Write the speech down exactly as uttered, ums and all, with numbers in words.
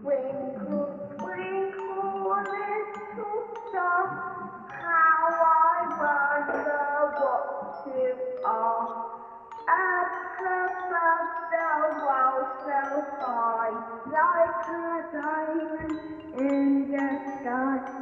Twinkle, twinkle, little star, how I wonder what you are. Up above the world so high, like a diamond in the sky.